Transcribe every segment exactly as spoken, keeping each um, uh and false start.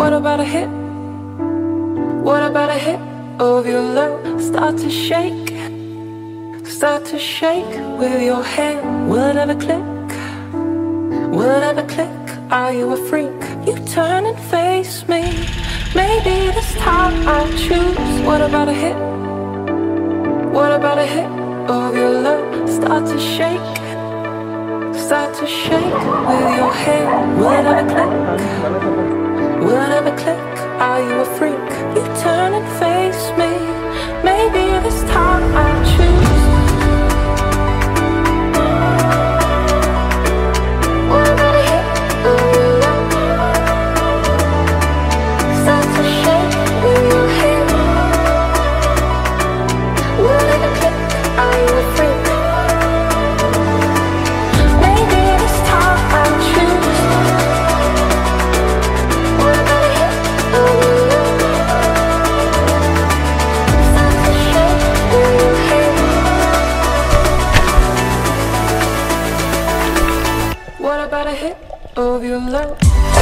What about a hit? What about a hit of your love? Start to shake, start to shake with your hand. Will it ever click? Will it ever click? Are you a freak? You turn and face me. Maybe this time I'll choose. What about a hit? What about a hit of your love? Start to shake, start to shake with your hand. Will it ever click? Will it ever click? Are you a freak? You turn and face me. Maybe this time I'll choose. What about a hit of your love? Start to shake with your hand. Will it ever click? Are you a freak? Maybe this time I'll choose. What about a hit of your love? Start to shake with your hand. What about a hit of your love?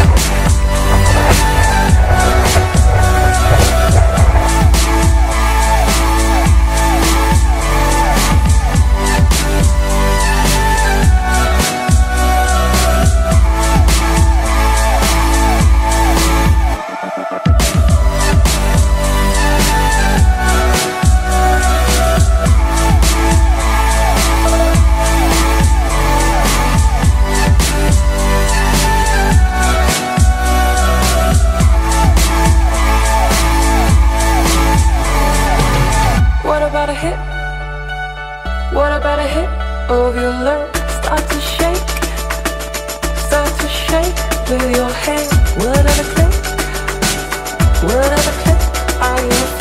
What about a hit? What about a hit of your love? Start to shake, start to shake with your hand. Will it ever click? Will it ever click? Are you